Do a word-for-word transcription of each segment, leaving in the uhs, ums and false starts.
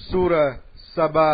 சூரா சபா.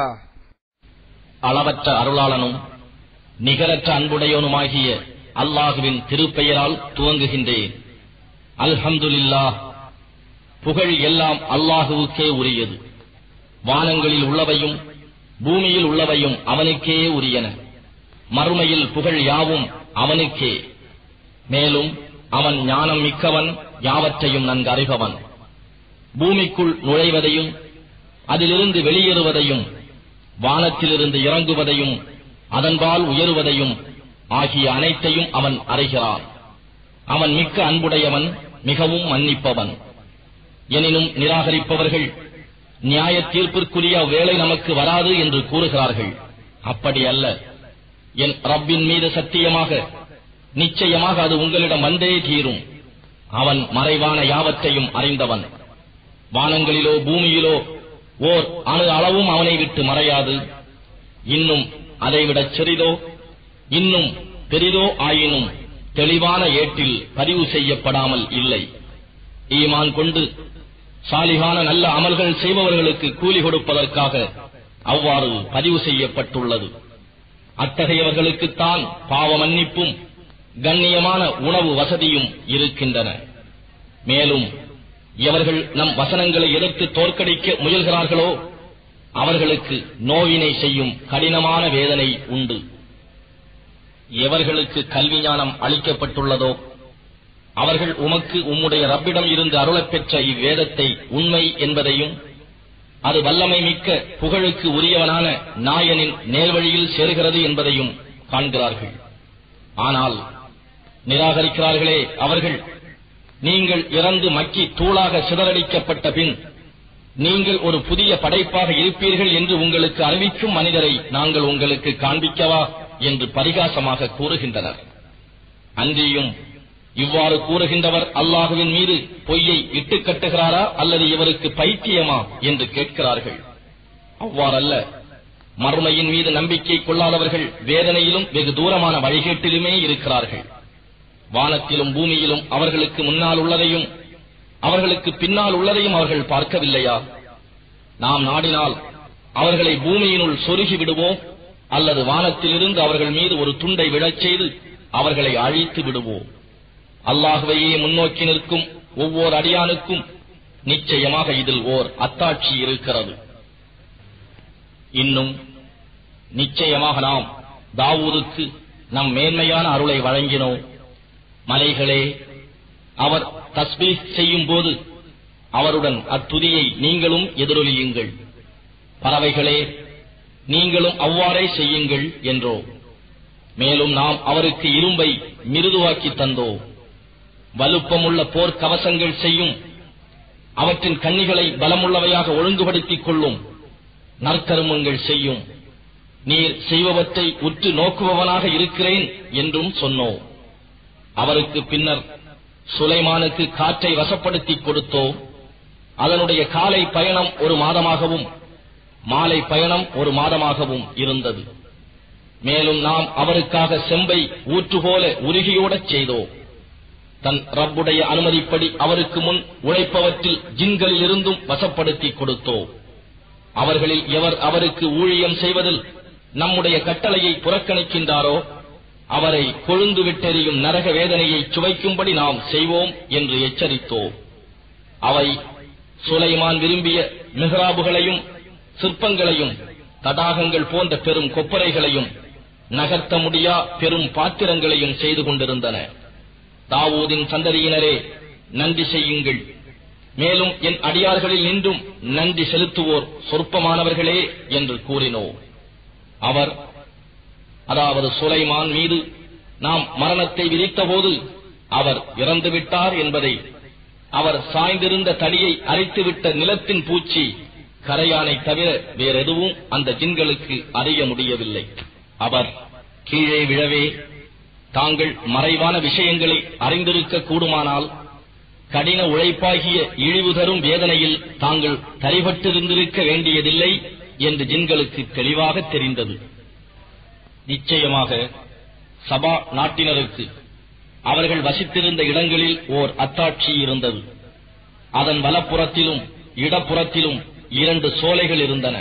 அளவற்ற அருளாளனும் நிகரற்ற அன்புடையவனுமாகிய அல்லாஹுவின் திருப்பெயரால் துவங்குகின்றேன். அல்ஹம்துலில்லாஹ். புகழ் எல்லாம் அல்லாஹுவுக்கே உரியது. வானங்களில் உள்ளவையும் பூமியில் உள்ளவையும் அவனுக்கே உரியன. மறுமையில் புகழ் யாவும் அவனுக்கே. மேலும் அவன் ஞானம் மிக்கவன், யாவற்றையும் நன்கு அறிபவன். பூமிக்குள் நுழைவதையும் அதிலிருந்து வெளியேறுவதையும் வானத்திலிருந்து இறங்குவதையும் அதன்பால் உயருவதையும் ஆகிய அனைத்தையும் அவன் அறிகிறான். அவன் மிக்க அன்புடையவன், மிகவும் மன்னிப்பவன். எனினும் நிராகரிப்பவர்கள் நியாய தீர்ப்பிற்குரிய வேளை நமக்கு வராது என்று கூறுகிறார்கள். அப்படி அல்ல. என் ரப்பின் மீது சத்தியமாக, நிச்சயமாக அது உங்களிடம் வந்தே தீரும். அவன் மறைவான யாவற்றையும் அறிந்தவன். வானங்களிலோ பூமியிலோ ஓர் அணு அளவும் அவனை விட்டு மறையாது. இன்னும் அதைவிடச் சிறிதோ இன்னும் பெரிதோ ஆயினும் தெளிவான ஏட்டில் பதிவு செய்யப்படாமல் இல்லை. ஈமான் கொண்டு சாலிகான நல்ல அமல்கள் செய்பவர்களுக்கு கூலி கொடுப்பதற்காக அவ்வாறு பதிவு செய்யப்பட்டுள்ளது. அத்தகையவர்களுக்குத்தான் பாவ மன்னிப்பும் கண்ணியமான உணவு வசதியும் இருக்கின்றன. மேலும் எவர்கள் நம் வசனங்களை எதிர்த்து தோற்கடிக்க முயல்கிறார்களோ அவர்களுக்கு நோவினை செய்யும் கடினமான வேதனை உண்டு. எவர்களுக்கு கல்வி ஞானம் அளிக்கப்பட்டுள்ளதோ அவர்கள் உமக்கு உம்முடைய ரப்பிடம் இருந்து அருளப் பெற்ற இவ்வேதத்தை உண்மை என்பதையும் அது வல்லமை மிக்க புகழுக்கு உரியவனான நாயனின் நேர்வழியில் சேர்கிறது என்பதையும் காண்கிறார்கள். ஆனால் நிராகரிக்கிறார்களே அவர்கள், நீங்கள் இறந்து மக்கி தூளாக சிதறடிக்கப்பட்ட பின் நீங்கள் ஒரு புதிய படைப்பாக இருப்பீர்கள் என்று உங்களுக்கு அறிவிக்கும் மனிதரை நாங்கள் உங்களுக்கு காண்பிக்கவா என்று பரிகாசமாக கூறுகின்றனர். அன்றியும் இவ்வாறு கூறுகின்றவர் அல்லாஹுவின் மீது பொய்யை இட்டுக் கட்டுகிறாரா அல்லது இவருக்கு பைத்தியமா என்று கேட்கிறார்கள். அவ்வாறல்ல. மறுமையின் மீது நம்பிக்கை கொள்ளாதவர்கள் வேதனையிலும் வெகு தூரமான வழிகேட்டிலுமே இருக்கிறார்கள். வானத்திலும் பூமியிலும் அவர்களுக்கு முன்னால் உள்ளதையும் அவர்களுக்கு பின்னால் உள்ளதையும் அவர்கள் பார்க்கவில்லையா? நாம் நாடினால் அவர்களை பூமியினுள் சொருகி விடுவோம், அல்லது வானத்திலிருந்து அவர்கள் மீது ஒரு துண்டை விழச் செய்து அவர்களை அழித்து விடுவோம். அல்லாஹுவையே முன்னோக்கி நிற்கும் ஒவ்வொரு அடியானுக்கும் நிச்சயமாக இதில் ஓர் அத்தாட்சி இருக்கிறது. இன்னும் நிச்சயமாக நாம் தாவூதுக்கு நம் மேன்மையான அருளை வழங்கினோம். மலைகளே, அவர் தஸ்பீஹ் செய்யும் போது அவருடன் அத்துதியை நீங்களும் எதிரொலியுங்கள். பறவைகளே, நீங்களும் அவ்வாறே செய்யுங்கள் என்றோ. மேலும் நாம் அவருக்கு இரும்பை மிருதுவாக்கி தந்தோம். வலுப்பமுள்ள போர் கவசங்கள் செய்யும், அவற்றின் கண்ணிகளை பலமுள்ளவையாக ஒழுங்குபடுத்திக் கொள்ளும் நற்கருமங்கள் செய்யும். நீர் செய்பவற்றை உற்று நோக்குபவனாக இருக்கிறேன் என்றும் சொன்னோம். அவருக்கு பின்னர் சுலைமானுக்கு காற்றை வசப்படுத்திக் கொடுத்தோம். அதனுடைய காலை பயணம் ஒரு மாதமாகவும் மாலை பயணம் ஒரு மாதமாகவும் இருந்தது. மேலும் நாம் அவருக்காக செம்பை ஊற்றுபோல உருகியோடச் செய்தோம். தன் ரப்புடைய அனுமதிப்படி அவருக்கு முன் உழைப்பவற்றில் ஜின்களில் இருந்தும் வசப்படுத்திக் கொடுத்தோம். அவர்களில் எவர் அவருக்கு ஊழியம் செய்வதில் நம்முடைய கட்டளையை புறக்கணிக்கின்றாரோ அவரை கொழுந்து விட்டெறியும் நரக வேதனையை சுவைக்கும்படி நாம் செய்வோம் என்று எச்சரித்தோம். அவை சுலைமான் விரும்பிய மிஹ்ராபுகளையும் சிற்பங்களையும் தடாகங்கள் போன்ற பெரும் கொப்பரைகளையும் நகர்த்த முடியா பெரும் பாத்திரங்களையும் செய்து கொண்டிருந்தன. தாவூதின் சந்ததியினரே, நன்றி செய்யுங்கள். மேலும் என் அடியார்களில் நின்றும் நன்றி செலுத்துவோர் சொற்பமானவர்களே என்று கூறினோம். அவர், அதாவது சுலைமான் மீது நாம் மரணத்தை விதித்தபோது அவர் இறந்துவிட்டார் என்பதை அவர் சாய்ந்திருந்த தடியை அரித்துவிட்ட நிலத்தின் பூச்சி கரையானை தவிர வேறெதுவும் அந்த ஜின்களுக்கு அறிய முடியவில்லை. அவர் கீழே விழவே தாங்கள் மறைவான விஷயங்களை அறிந்திருக்க கூடுமானால் கடின உழைப்பாகிய இழிவு தரும் வேதனையில் தாங்கள் தரிபட்டிருந்திருக்க வேண்டியதில்லை என்று ஜின்களுக்கு தெளிவாக தெரிந்தது. நிச்சயமாக சபா நாட்டினருக்கு அவர்கள் வசித்திருந்த இடங்களில் ஓர் அத்தாட்சி இருந்தது. அதன் வலப்புறத்திலும் இடப்புறத்திலும் இரண்டு சோலைகள் இருந்தன.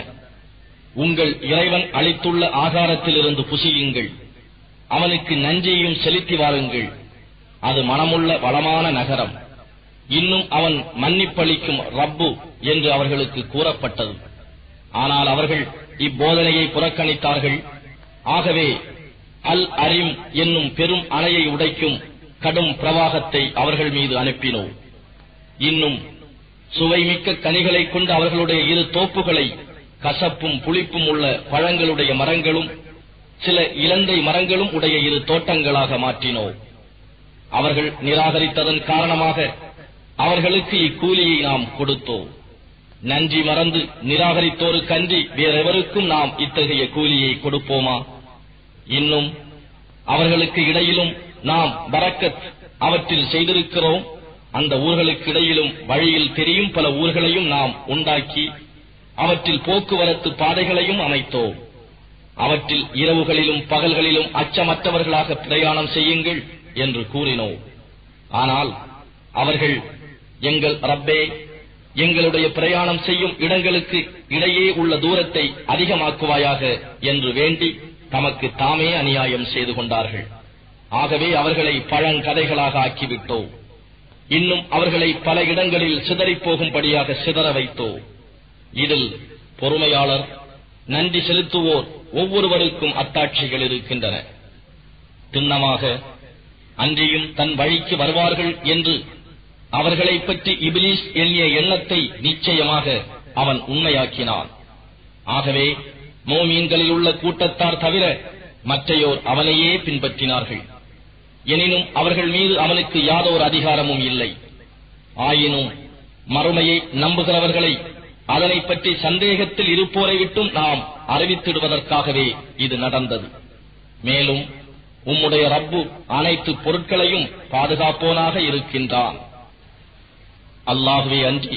உங்கள் இறைவன் அளித்துள்ள ஆகாரத்திலிருந்து புசியுங்கள், அவனுக்கு நன்றியையும் செலுத்தி வாருங்கள், அது மனமுள்ள வளமான நகரம், இன்னும் அவன் மன்னிப்பளிக்கும் ரப்பு என்று அவர்களுக்கு கூறப்பட்டது. ஆனால் அவர்கள் இப்போதனையை புறக்கணித்தார்கள். ஆகவே அல் அரிம் என்னும் பெரும் அணையை உடைக்கும் கடும் பிரவாகத்தை அவர்கள் மீது அனுப்பினோம். இன்னும் சுவைமிக்க கனிகளை கொண்டு அவர்களுடைய இரு தோப்புகளை கசப்பும் புளிப்பும் உள்ள பழங்களுடைய மரங்களும் சில இலந்தை மரங்களும் உடைய இரு தோட்டங்களாக மாற்றினோம். அவர்கள் நிராகரித்ததன் காரணமாக அவர்களுக்கு இக்கூலியை நாம் கொடுத்தோம். நன்றி மறந்து நிராகரித்தோருக்கன்றி வேறெவருக்கும் நாம் இத்தகைய கூலியை கொடுப்போமா? இன்னும் அவர்களுக்கு இடையிலும் நாம் பரக்கத் அவற்றில் செய்திருக்கிறோம். அந்த ஊர்களுக்கு இடையிலும் வழியில் தெரியும் பல ஊர்களையும் நாம் உண்டாக்கி அவற்றில் போக்குவரத்து பாதைகளையும் அமைத்தோம். அவற்றில் இரவுகளிலும் பகல்களிலும் அச்சமற்றவர்களாக பிரயாணம் செய்யுங்கள் என்று கூறினோம். ஆனால் அவர்கள், எங்கள் ரப்பே, எங்களுடைய பிரயாணம் செய்யும் இடங்களுக்கு இடையே உள்ள தூரத்தை அதிகமாக்குவாயாக என்று வேண்டி தமக்கு தாமே அநியாயம் செய்து கொண்டார்கள். ஆகவே அவர்களை பழங்கதைகளாக ஆக்கிவிட்டோம். இன்னும் அவர்களை பல இடங்களில் சிதறிப் போகும்படியாக சிதற வைத்தோம். இதில் பொறுமையாளர், நன்றி செலுத்துவோர் ஒவ்வொருவருக்கும் அத்தாட்சிகள் இருக்கின்றன. திண்ணமாக அன்றியும் தன் வழிக்கு வருவார்கள் என்று அவர்களைப் பற்றி இப்லீஸ் எண்ணிய எண்ணத்தை நிச்சயமாக அவன் உண்மையாக்கினான். ஆகவே மோமீன்களில் உள்ள கூட்டத்தார் தவிர மற்றையோர் அவனையே பின்பற்றினார்கள். எனினும் அவர்கள் மீது அவனுக்கு யாதோர் அதிகாரமும் இல்லை. ஆயினும் மறுமையை நம்புகிறவர்களை அதனை பற்றி சந்தேகத்தில் இருப்போரை விட்டும் நாம் அறிவித்திடுவதற்காகவே இது நடந்தது. மேலும் உம்முடைய ரப்பு அனைத்து பொருட்களையும் பாதுகாப்போனாக இருக்கின்றான். அல்லாஹ்வே அன்றி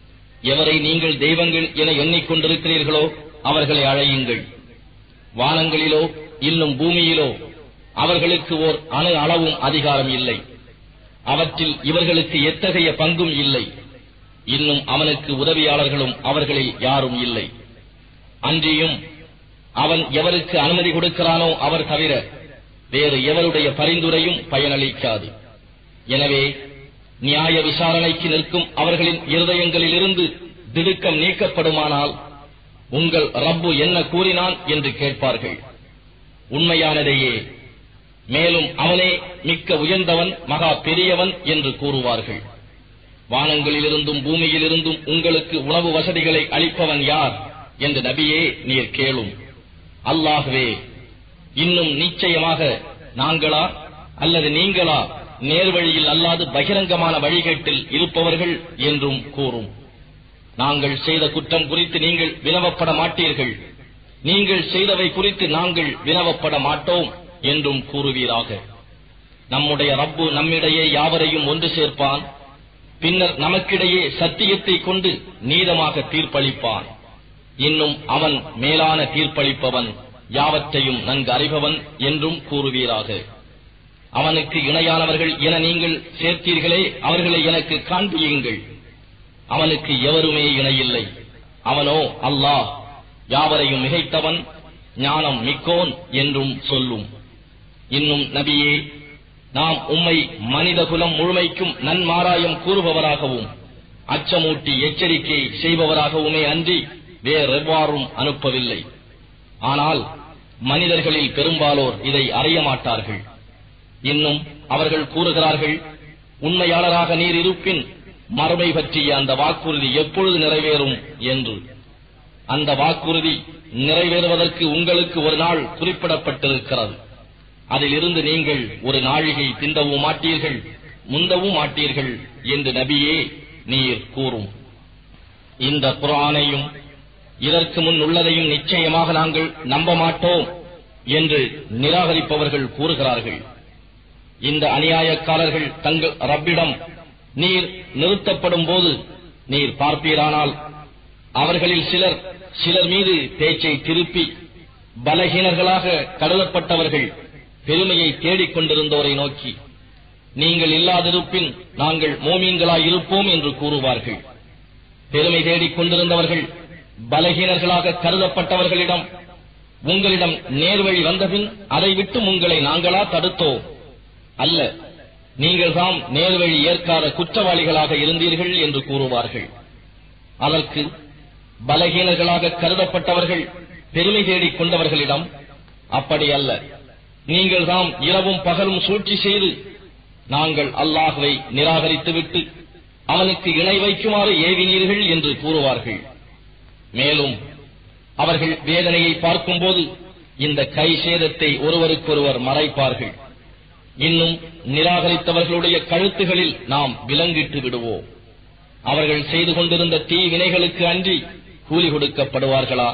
எவரை நீங்கள் தெய்வங்கள் என எண்ணிக்கொண்டிருக்கிறீர்களோ அவர்களை அழையுங்கள். வானங்களிலோ இன்னும் பூமியிலோ அவர்களுக்கு ஓர் அணு அளவும் அதிகாரம் இல்லை. அவற்றில் இவர்களுக்கு எத்தகைய பங்கும் இல்லை. இன்னும் அவனுக்கு உதவியாளர்களும் அவர்களில் யாரும் இல்லை. அன்றியும் அவன் எவருக்கு அனுமதி கொடுக்கிறானோ அவர் தவிர வேறு எவருடைய பரிந்துரையும் பயனளிக்காது. எனவே நியாய விசாரணைக்கு நிற்கும் அவர்களின் இருதயங்களிலிருந்து திடுக்கம் நீக்கப்படுமானால் உங்கள் ரப்பு என்ன கூறினான் என்று கேட்பார்கள். உண்மையானதையே, மேலும் அவனே மிக்க உயர்ந்தவன், மகா பெரியவன் என்று கூறுவார்கள். வானங்களிலிருந்தும் பூமியிலிருந்தும் உங்களுக்கு உணவு வசதிகளை அளிப்பவன் யார் என்று நபியே நீர் கேளும். அல்லாஹ்வே, இன்னும் நிச்சயமாக நாங்களா அல்லது நீங்களா நேர்வழியில் அல்லாது பகிரங்கமான வழிகேட்டில் இருப்பவர்கள் என்றும் கூறும். நாங்கள் செய்த குற்றம் குறித்து நீங்கள் வினவப்பட மாட்டீர்கள், நீங்கள் செய்தவை குறித்து நாங்கள் வினவப்பட மாட்டோம் என்றும் கூறுவீராக. நம்முடைய ரப்பு நம்மிடையே யாவரையும் ஒன்று சேர்ப்பான். பின்னர் நமக்கிடையே சத்தியத்தை கொண்டு நீதமாக தீர்ப்பளிப்பான். இன்னும் அவன் மேலான தீர்ப்பளிப்பவன், யாவற்றையும் நன்கு அறிபவன் என்றும் கூறுவீராக. அவனுக்கு இணையானவர்கள் என நீங்கள் சேர்த்தீர்களே, அவர்களை எனக்கு காண்பியுங்கள். அவனுக்கு எவருமே இணையில்லை. அவனோ அல்லாஹ் யாவரையும் மிகைத்தவன், ஞானம் மிக்கோன் என்றும் சொல்லும். இன்னும் நபியே, நாம் உம்மை மனித குலம் முழுமைக்கும் நன்மாராயம் கூறுபவராகவும் அச்சமூட்டி எச்சரிக்கை செய்பவராகவுமே அன்றி வேறெவ்வாறும் அனுப்பவில்லை. ஆனால் மனிதர்களில் பெரும்பாலோர் இதை அறிய மாட்டார்கள். இன்னும் அவர்கள் கூறுகிறார்கள், உண்மையாளராக நீர் இருப்பின் மறுமை பற்றிய அந்த வாக்குறுதி எப்பொழுது நிறைவேறும் என்று. அந்த வாக்குறுதி நிறைவேறுவதற்கு உங்களுக்கு ஒரு நாள் குறிப்பிடப்பட்டிருக்கிறது. அதிலிருந்து நீங்கள் ஒரு நாழிகை திண்டவும் மாட்டீர்கள், முந்தவும் மாட்டீர்கள் என்று நபியே நீர் கூறும். இந்த குர்ஆனையும் இதற்கு முன் உள்ளதையும் நிச்சயமாக நாங்கள் நம்ப மாட்டோம் என்று நிராகரிப்பவர்கள் கூறுகிறார்கள். இந்த அநியாயக்காரர்கள் தங்கள் ரப்பிடம் நீர் நிறுத்தப்படும் போது நீர் பார்ப்பீரானால் அவர்களில் சிலர் சிலர் மீது பேச்சை திருப்பி பலகீனர்களாக கருதப்பட்டவர்கள் பெருமையை தேடிக் கொண்டிருந்தோரை நோக்கி, நீங்கள் இல்லாதிருப்பின் நாங்கள் மோமீன்களாய் இருப்போம் என்று கூறுவார்கள். பெருமை தேடிக் கொண்டிருந்தவர்கள் பலகீனர்களாக கருதப்பட்டவர்களிடம் உங்களிடம் நேர்வழி வந்தபின் அதை விட்டு உங்களை நாங்களா தடுத்தோ? அல்ல, நீங்கள் தாம் நேர்வழி ஏற்காத குற்றவாளிகளாக இருந்தீர்கள் என்று கூறுவார்கள். அதற்கு பலகீனர்களாக கருதப்பட்டவர்கள் பெருமை தேடிக் கொண்டவர்களிடம், அப்படி அல்ல, நீங்கள் தாம் இரவும் பகலும் சூழ்ச்சி செய்து நாங்கள் அல்லாஹ்வை நிராகரித்துவிட்டு அவனுக்கு இணை வைக்குமாறு ஏவினீர்கள் என்று கூறுவார்கள். மேலும் அவர்கள் வேதனையை பார்க்கும்போது இந்த கை சேதத்தை ஒருவருக்கொருவர் மறைப்பார்கள். இன்னும் நிராகரித்தவர்களுடைய கழுத்துகளில் நாம் விலங்கிட்டு விடுவோம். அவர்கள் செய்து கொண்டிருந்த தீ வினைகளுக்கு அன்றி கூலி கொடுக்கப்படுவார்களா?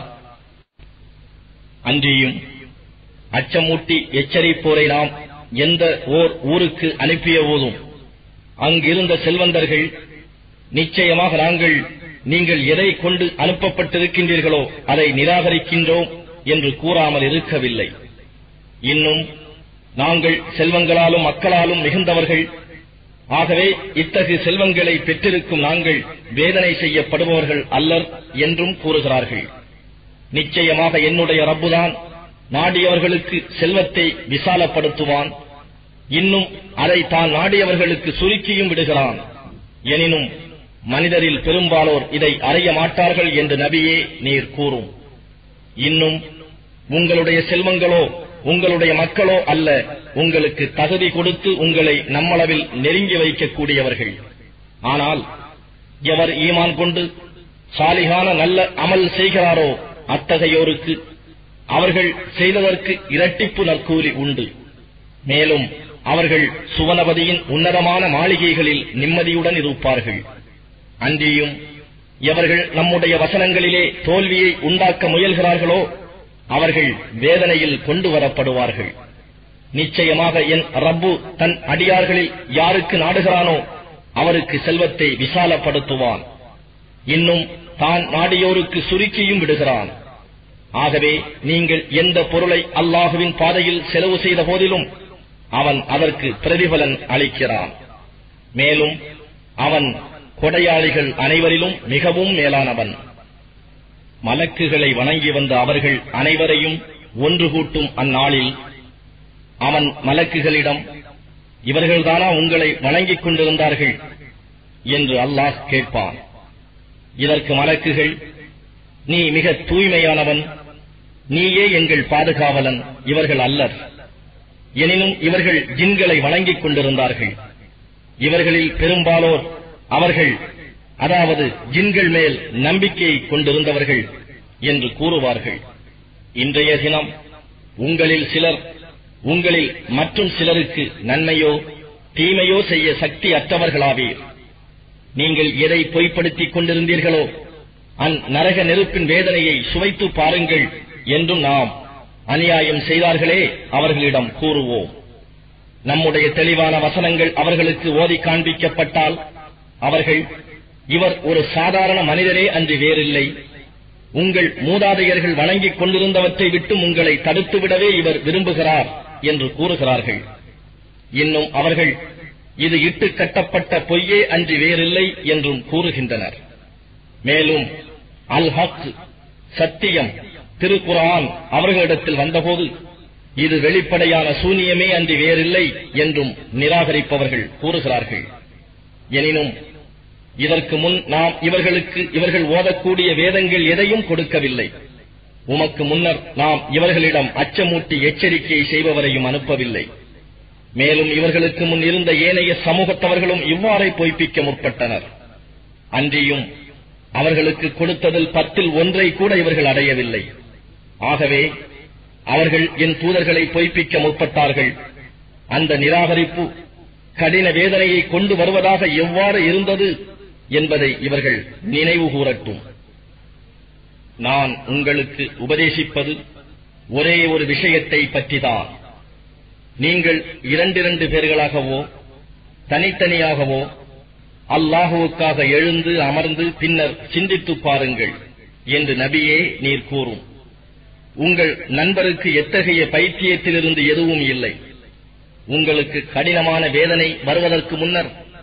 அன்றியும் அச்சமூட்டி எச்சரிப்போரை நாம் எந்த ஓர் ஊருக்கு அனுப்பிய போதும் அங்கிருந்த செல்வந்தர்கள், நிச்சயமாக நாங்கள் நீங்கள் எதை கொண்டு அனுப்பப்பட்டிருக்கின்றீர்களோ அதை நிராகரிக்கின்றோம் என்று கூறாமல் இருக்கவில்லை. இன்னும் நாங்கள் செல்வங்களாலும் மக்களாலும் மிகுந்தவர்கள், ஆகவே இத்தகு செல்வங்களை பெற்றிருக்கும் நாங்கள் வேதனை செய்யப்படுபவர்கள் அல்லர் என்றும் கூறுகிறார்கள். நிச்சயமாக என்னுடைய ரப்புதான் நாடியவர்களுக்கு செல்வத்தை விசாலப்படுத்துவான், இன்னும் அதை தான் நாடியவர்களுக்கு சுருக்கியும் விடுகிறான். எனினும் மனிதரில் பெரும்பாலோர் இதை அறிய மாட்டார்கள் என்று நபியே நீர் கூறும். இன்னும் உங்களுடைய செல்வங்களோ உங்களுடைய மக்களோ அல்ல உங்களுக்கு தகுதி கொடுத்து உங்களை நம்மளவில் நெருங்கி வைக்கக்கூடியவர்கள். ஆனால் எவர் ஈமான் கொண்டு சாலிகான நல்ல அமல் செய்கிறாரோ அத்தகையோருக்கு அவர்கள் செய்ததற்கு இரட்டிப்பு நற்கூலி உண்டு. மேலும் அவர்கள் சுவனபதியின் உன்னதமான மாளிகைகளில் நிம்மதியுடன் இருப்பார்கள். அன்றியும் எவர்கள் நம்முடைய வசனங்களிலே தோல்வியை உண்டாக்க முயல்கிறார்களோ அவர்கள் வேதனையில் கொண்டு வரப்படுவார்கள். நிச்சயமாக என் ரப்பு தன் அடியார்களில் யாருக்கு நாடுகிறானோ அவருக்கு செல்வத்தை விசாலப்படுத்துவான், இன்னும் தான் நாடியோருக்கு சுருக்கியும் விடுகிறான். ஆகவே நீங்கள் எந்த பொருளை அல்லாஹுவின் பாதையில் செலவு செய்த போதிலும் அவன் அதற்கு பிரதிபலன் அளிக்கிறான். மேலும் அவன் கொடையாளிகள் அனைவரிலும் மிகவும் மேலானவன். மலக்குகளை வணங்கி வந்த அவர்கள் அனைவரையும் ஒன்று கூட்டும் அந்நாளில் அவன் மலக்குகளிடம், இவர்கள்தானா உங்களை வணங்கிக் கொண்டிருந்தார்கள் என்று அல்லாஹ் கேட்பான். இதற்கு மலக்குகள், நீ மிக தூய்மையானவன், நீயே எங்கள் பாதுகாவலன், இவர்கள் அல்லர். எனினும் இவர்கள் ஜின்களை வணங்கிக் கொண்டிருந்தார்கள். இவர்களில் பெரும்பாலோர் அவர்கள், அதாவது ஜின்கள் மேல் நம்பிக்கையை கொண்டிருந்தவர்கள் என்று கூறுவார்கள். இன்றைய தினம் உங்களில் சிலர் உங்களில் மற்றும் சிலருக்கு நன்மையோ தீமையோ செய்ய சக்தி அற்றவர்களாவீர். நீங்கள் எதை பொய்ப்படுத்திக் கொண்டிருந்தீர்களோ அந்நரக நெருப்பின் வேதனையை சுவைத்து பாருங்கள் என்றும் நாம் அநியாயம் செய்தார்களே அவர்களிடம் கூறுவோம். நம்முடைய தெளிவான வசனங்கள் அவர்களுக்கு ஓதி காண்பிக்கப்பட்டால் அவர்கள், இவர் ஒரு சாதாரண மனிதரே அன்றி வேறில்லை, உங்கள் மூதாதையர்கள் வணங்கிக் கொண்டிருந்தவற்றை விட்டு உங்களை தடுத்துவிடவே இவர் விரும்புகிறார் என்று கூறுகிறார்கள். இன்னும் அவர்கள், இது இட்டு கட்டப்பட்ட பொய்யே அன்றி வேறில்லை என்றும் கூறுகின்றனர். மேலும் அல் ஹக், சத்தியம் திருக்குர்ஆன் அவர்களிடத்தில் வந்தபோது இது வெளிப்படையான சூனியமே அன்றி வேறில்லை என்றும் நிராகரிப்பவர்கள் கூறுகிறார்கள். எனினும் இதற்கு முன் நாம் இவர்களுக்கு இவர்கள் ஓதக்கூடிய வேதங்கள் எதையும் கொடுக்கவில்லை. உமக்கு முன்னர் நாம் இவர்களிடம் அச்சமூட்டி எச்சரிக்கை செய்பவரையும் அனுப்பவில்லை. மேலும் இவர்களுக்கு முன் இருந்த ஏனைய சமூகத்தவர்களும் இவ்வாறே பொய்ப்பிக்க முற்பட்டனர். அன்றியும் அவர்களுக்கு கொடுத்ததில் பத்தில் ஒன்றை கூட இவர்கள் அடையவில்லை. ஆகவே அவர்கள் என் தூதர்களை பொய்ப்பிக்க முற்பட்டார்கள். அந்த நிராகரிப்பு கடின வேதனையை கொண்டு வருவதாக எவ்வாறு இருந்தது என்பதை இவர்கள் நினைவு கூறட்டும். நான் உங்களுக்கு உபதேசிப்பது ஒரே ஒரு விஷயத்தை பற்றிதான். நீங்கள் இரண்டிரண்டு பேர்களாகவோ தனித்தனியாகவோ அல்லாஹுவுக்காக எழுந்து அமர்ந்து பின்னர் சிந்தித்து பாருங்கள் என்று நபியே நீர் கூறும். உங்கள் நண்பருக்கு எத்தகைய பைத்தியத்திலிருந்து எதுவும் இல்லை. உங்களுக்கு கடினமான வேதனை வருவதற்கு முன்னர்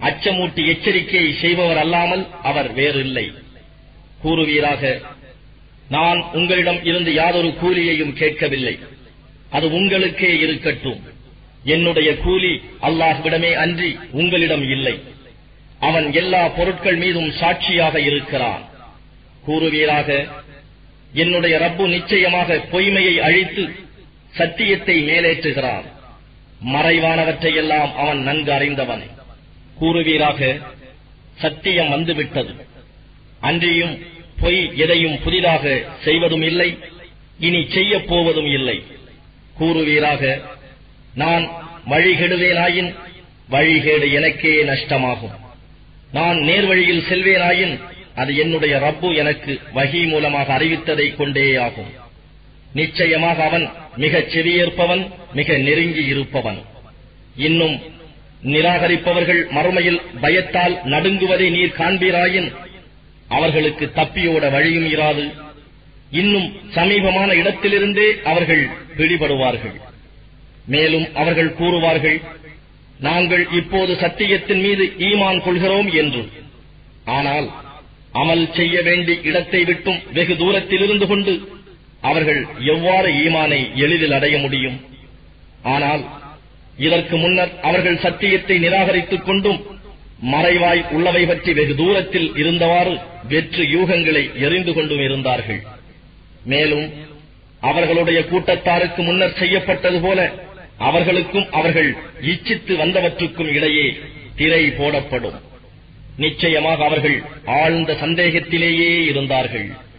அச்சமூட்டி எச்சரிக்கையை செய்பவர் அல்லாமல் அவர் வேறில்லை. கூறுவீராக, நான் உங்களிடம் இருந்து யாதொரு கூலியையும் கேட்கவில்லை, அது உங்களுக்கே இருக்கட்டும். என்னுடைய கூலி அல்லாஹ்விடமே அன்றி உங்களிடம் இல்லை. அவன் எல்லா பொருட்கள் மீதும் சாட்சியாக இருக்கிறான். கூறுவீராக, என்னுடைய ரப்பு நிச்சயமாக பொய்மையை அழித்து சத்தியத்தை மேலேற்றுகிறான். மறைவானவற்றையெல்லாம் அவன் நன்கு அறிந்தவன். கூறுவீராக, சத்தியம் வந்துவிட்டது, அன்றியும் பொய் எதையும் புதிதாக செய்வதும் இல்லை, இனி செய்யப் போவதும் இல்லை. கூறுவீராக, நான் வழிகெடுவேனாயின் வழிகேடு எனக்கே நஷ்டமாகும். நான் நேர்வழியில் செல்வேனாயின் அது என்னுடைய ரப்பு எனக்கு வஹி மூலமாக அறிவித்ததை கொண்டே ஆகும். நிச்சயமாக அவன் மிகச் செவியேற்பவன், மிக நெருங்கி இருப்பவன். இன்னும் நிராகரிப்பவர்கள் மறுமையில் பயத்தால் நடுங்குவதை நீர் காண்பீராயின் அவர்களுக்கு தப்பியோட வழியும் இராது. இன்னும் சமீபமான இடத்திலிருந்தே அவர்கள் பிடிபடுவார்கள். மேலும் அவர்கள் கூறுவார்கள், நாங்கள் இப்போது சத்தியத்தின் மீது ஈமான் கொள்கிறோம் என்று. ஆனால் அமல் செய்ய வேண்டிய இடத்தை விட்டும் வெகு தூரத்தில் இருந்து கொண்டு அவர்கள் எவ்வாறு ஈமானை எளிதில் அடைய முடியும்? ஆனால் இதற்கு முன்னர் அவர்கள் சத்தியத்தை நிராகரித்துக் கொண்டும் மறைவாய் உள்ளவை பற்றி வெகு தூரத்தில் இருந்தவாறு வெற்று யூகங்களை எறிந்து கொண்டும் இருந்தார்கள். மேலும் அவர்களுடைய கூட்டத்தாருக்கு முன்னர் செய்யப்பட்டது போல அவர்களுக்கும் அவர்கள் இச்சித்து வந்தவற்றுக்கும் இடையே திரை போடப்படும். நிச்சயமாக அவர்கள் ஆழ்ந்த சந்தேகத்திலேயே இருந்தார்கள்.